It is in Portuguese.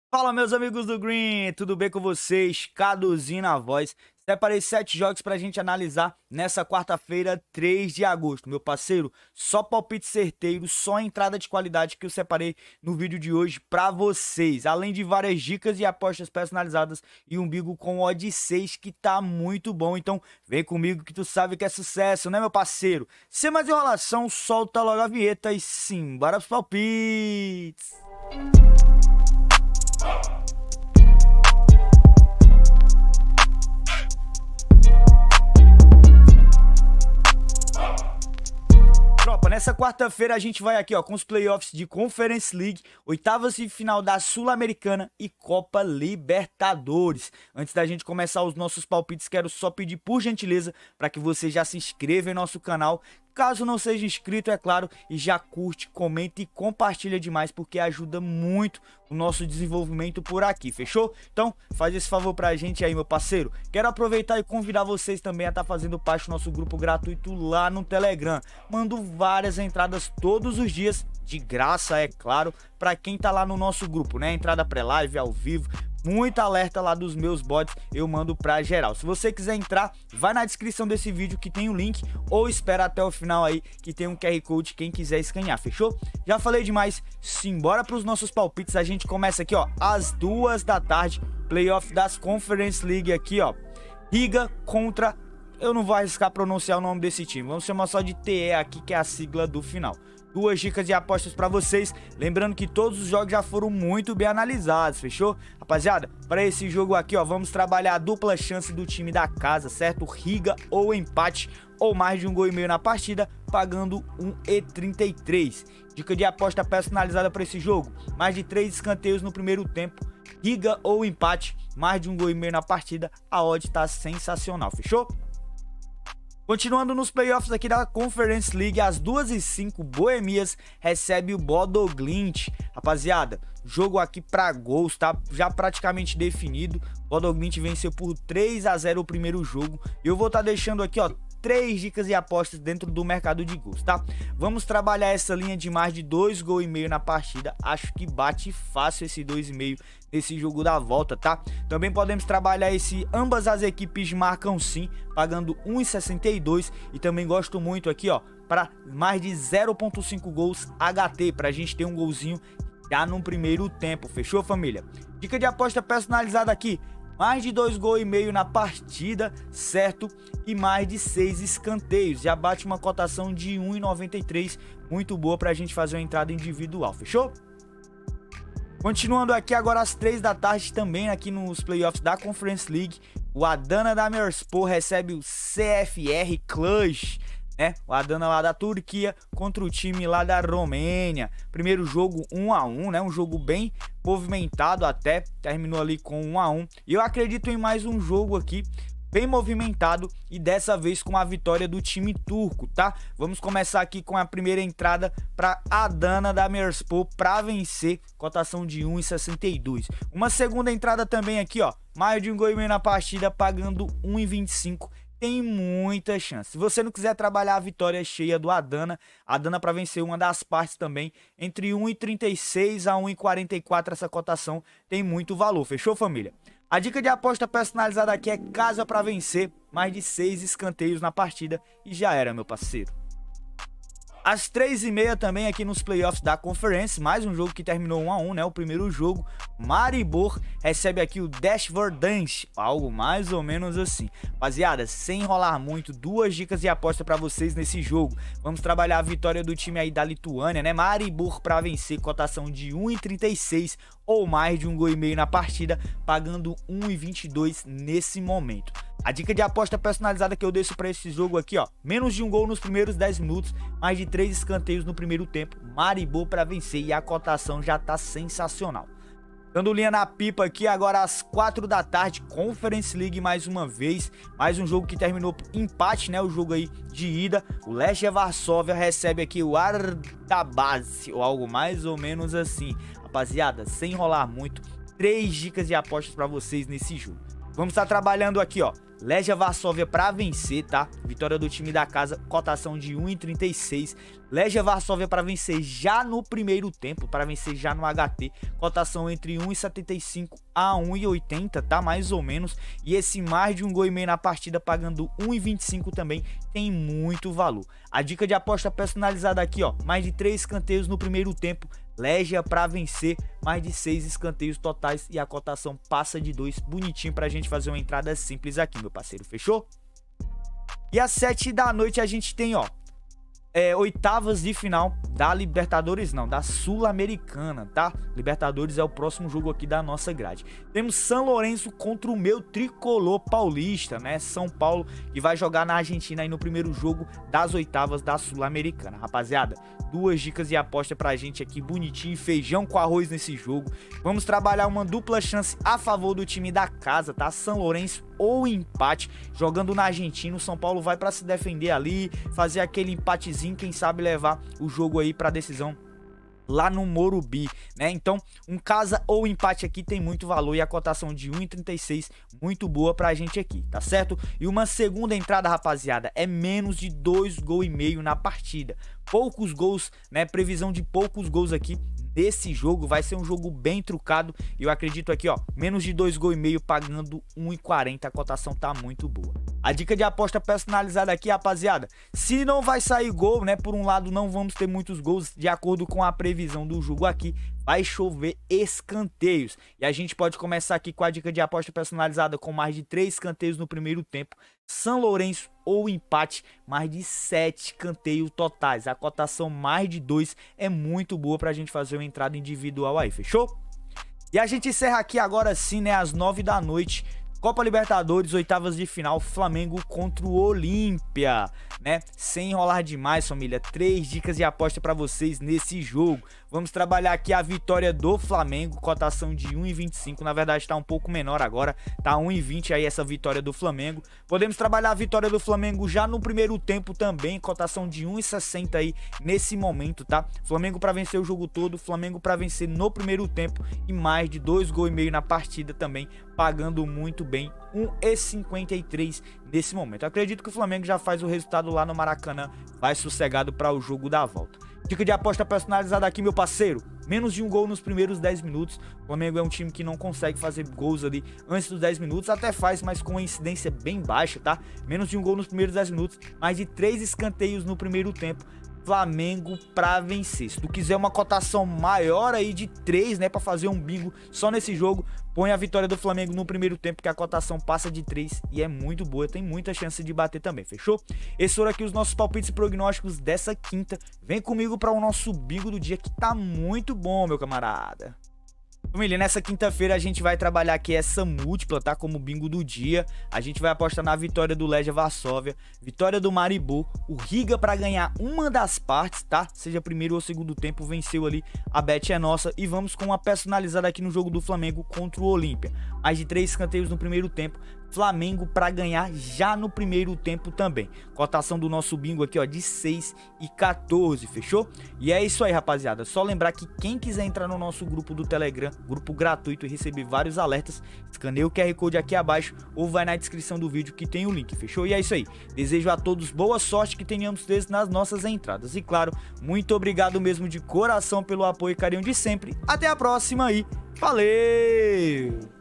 Fala, meus amigos do Green, tudo bem com vocês? Caduzinho na voz. Separei 7 jogos pra gente analisar nessa quarta-feira, 3 de agosto. Meu parceiro, só palpite certeiro, só entrada de qualidade que eu separei no vídeo de hoje pra vocês. Além de várias dicas e apostas personalizadas e um bingo com odd 6 que tá muito bom. Então vem comigo que tu sabe que é sucesso, né, meu parceiro? Sem mais enrolação, solta logo a vinheta e sim, bora pros palpites! Tropa, nessa quarta-feira a gente vai aqui, ó, com os playoffs de Conference League, oitavas de final da Sul-Americana e Copa Libertadores. Antes da gente começar os nossos palpites, quero só pedir por gentileza para que você já se inscreva em nosso canal, caso não seja inscrito, é claro, e já curte, comenta e compartilha demais, porque ajuda muito o nosso desenvolvimento por aqui, fechou? Então, faz esse favor pra gente aí, meu parceiro. Quero aproveitar e convidar vocês também a estar fazendo parte do nosso grupo gratuito lá no Telegram. Mando várias entradas todos os dias, de graça, é claro, pra quem tá lá no nosso grupo, né? Entrada pré-live, ao vivo, muito alerta lá dos meus bots, eu mando pra geral. Se você quiser entrar, vai na descrição desse vídeo que tem o link, ou espera até o final aí que tem um QR Code, quem quiser escanear, fechou? Já falei demais, simbora pros nossos palpites. A gente começa aqui, ó, às 2 da tarde, playoff das Conference League aqui, ó, Riga contra, eu não vou arriscar pronunciar o nome desse time, vamos chamar só de TE aqui, que é a sigla do final. Duas dicas e apostas pra vocês, lembrando que todos os jogos já foram muito bem analisados, fechou? Rapaziada, para esse jogo aqui, ó, vamos trabalhar a dupla chance do time da casa, certo? Riga ou empate, ou mais de 1,5 gols na partida, pagando 1,33. Dica de aposta personalizada para esse jogo, mais de 3 escanteios no primeiro tempo, Riga ou empate, mais de 1,5 gols na partida, a odd tá sensacional, fechou? Continuando nos playoffs aqui da Conference League, às 2h05, Bohemias recebe o Bodo Glimt. Rapaziada, jogo aqui pra gols, tá? Já praticamente definido. Bodo Glimt venceu por 3-0 o primeiro jogo. Eu vou estar deixando aqui, ó, 3 dicas e apostas dentro do mercado de gols, tá? Vamos trabalhar essa linha de mais de 2,5 gols na partida. Acho que bate fácil esse 2,5 nesse jogo da volta, tá? Também podemos trabalhar esse ambas as equipes marcam sim, pagando 1,62, e também gosto muito aqui, ó, para mais de 0,5 gols HT, pra gente ter um golzinho já no primeiro tempo, fechou, família? Dica de aposta personalizada aqui, mais de 2,5 gols na partida, certo? E mais de 6 escanteios. Já bate uma cotação de 1,93. Muito boa pra gente fazer uma entrada individual, fechou? Continuando aqui agora às 3 da tarde, também aqui nos playoffs da Conference League, o Adana Demirspor recebe o CFR Cluj, né? O Adana lá da Turquia contra o time lá da Romênia. Primeiro jogo 1-1, né? Um jogo bem movimentado até, terminou ali com 1-1. E eu acredito em mais um jogo aqui bem movimentado e dessa vez com a vitória do time turco, tá? Vamos começar aqui com a primeira entrada para Adana Demirspor para vencer, cotação de 1,62. Uma segunda entrada também aqui, ó, mais de 1,5 gols na partida, pagando 1,25. Tem muita chance. Se você não quiser trabalhar a vitória cheia do Adana para vencer uma das partes também, entre 1,36 a 1,44 essa cotação tem muito valor, fechou, família? A dica de aposta personalizada aqui é casa para vencer, mais de 6 escanteios na partida e já era, meu parceiro. Às 3h30 também aqui nos playoffs da Conference, mais um jogo que terminou 1-1, né? O primeiro jogo, Maribor recebe aqui o Dashvordance, algo mais ou menos assim. Rapaziada, sem enrolar muito, duas dicas de aposta para vocês nesse jogo. Vamos trabalhar a vitória do time aí da Lituânia, né? Maribor para vencer, cotação de 1,36 ou mais de 1,5 gols na partida, pagando 1,22 nesse momento. A dica de aposta personalizada que eu deixo para esse jogo aqui, ó, menos de 1 gol nos primeiros 10 minutos, mais de 3 escanteios no primeiro tempo, Maribor para vencer, e a cotação já tá sensacional. Dando linha na pipa aqui agora às 4 da tarde, Conference League mais uma vez, mais um jogo que terminou empate, né, o jogo aí de ida. O Lechia Varsóvia recebe aqui o Ardabaz, ou algo mais ou menos assim. Rapaziada, sem enrolar muito, 3 dicas de apostas para vocês nesse jogo. Vamos estar trabalhando aqui, ó, Legia Varsóvia para vencer, tá? Vitória do time da casa, cotação de 1,36. Legia Varsóvia para vencer já no primeiro tempo, para vencer já no HT, cotação entre 1,75 a 1,80, tá? Mais ou menos. E esse mais de 1,5 gol na partida pagando 1,25 também tem muito valor. A dica de aposta personalizada aqui, ó, mais de 3 escanteios no primeiro tempo. Legia para vencer, mais de 6 escanteios totais e a cotação passa de 2, bonitinho pra gente fazer uma entrada simples aqui, meu parceiro, fechou? E às 7 da noite a gente tem, ó, oitavas de final da Libertadores, não, da Sul-Americana, tá? Libertadores é o próximo jogo aqui da nossa grade. Temos São Lourenço contra o meu tricolor paulista, né? São Paulo, que vai jogar na Argentina aí no primeiro jogo das oitavas da Sul-Americana. Rapaziada, 2 dicas de aposta pra gente aqui, bonitinho, feijão com arroz nesse jogo. Vamos trabalhar uma dupla chance a favor do time da casa, tá? São Lourenço ou empate, jogando na Argentina. O São Paulo vai pra se defender ali, fazer aquele empatezinho, quem sabe levar o jogo aí pra decisão lá no Morumbi, né? Então, um casa ou empate aqui tem muito valor e a cotação de 1,36 muito boa pra gente aqui, tá certo? E uma segunda entrada, rapaziada, é menos de 2,5 gols na partida. Poucos gols, né? Previsão de poucos gols aqui desse jogo, vai ser um jogo bem trucado e eu acredito aqui, ó, menos de 2,5 gols pagando 1,40, a cotação tá muito boa. A dica de aposta personalizada aqui, rapaziada, se não vai sair gol, né, por um lado não vamos ter muitos gols, de acordo com a previsão do jogo aqui, vai chover escanteios. E a gente pode começar aqui com a dica de aposta personalizada com mais de 3 escanteios no primeiro tempo. São Lourenço ou empate, mais de 7 escanteios totais. A cotação mais de 2 é muito boa pra gente fazer uma entrada individual aí, fechou? E a gente encerra aqui agora sim, né, às 9 da noite. Copa Libertadores, oitavas de final, Flamengo contra o Olímpia, né? Sem enrolar demais, família, 3 dicas de aposta para vocês nesse jogo. Vamos trabalhar aqui a vitória do Flamengo, cotação de 1,25, na verdade tá um pouco menor agora, tá 1,20 aí essa vitória do Flamengo. Podemos trabalhar a vitória do Flamengo já no primeiro tempo também, cotação de 1,60 aí nesse momento, tá? Flamengo para vencer o jogo todo, Flamengo para vencer no primeiro tempo e mais de 2,5 gols na partida também, pagando muito bem, 1,53 nesse momento. Eu acredito que o Flamengo já faz o resultado lá no Maracanã, vai sossegado para o jogo da volta. Dica de aposta personalizada aqui, meu parceiro, menos de 1 gol nos primeiros 10 minutos. O Flamengo é um time que não consegue fazer gols ali antes dos 10 minutos, até faz, mas com uma incidência bem baixa, tá? Menos de 1 gol nos primeiros 10 minutos, mais de 3 escanteios no primeiro tempo. Flamengo pra vencer. Se tu quiser uma cotação maior aí de 3, né, pra fazer um bingo só nesse jogo, põe a vitória do Flamengo no primeiro tempo, que a cotação passa de 3 e é muito boa, tem muita chance de bater também, fechou? Esses foram aqui os nossos palpites e prognósticos dessa quinta. Vem comigo para o nosso bingo do dia, que tá muito bom, meu camarada. Família, nessa quinta-feira a gente vai trabalhar aqui essa múltipla, tá? Como bingo do dia. A gente vai apostar na vitória do Legia Varsóvia, vitória do Maribor, o Riga para ganhar uma das partes, tá? Seja primeiro ou segundo tempo, venceu ali, a bet é nossa. E vamos com uma personalizada aqui no jogo do Flamengo contra o Olímpia. Mais de 3 escanteios no primeiro tempo. Flamengo para ganhar já no primeiro tempo também. Cotação do nosso bingo aqui, ó, de 6,14, fechou? E é isso aí, rapaziada. Só lembrar que quem quiser entrar no nosso grupo do Telegram, grupo gratuito, e receber vários alertas, escaneia o QR Code aqui abaixo ou vai na descrição do vídeo que tem o link, fechou? E é isso aí. Desejo a todos boa sorte, que tenhamos três nas nossas entradas. E claro, muito obrigado mesmo de coração pelo apoio e carinho de sempre. Até a próxima e valeu!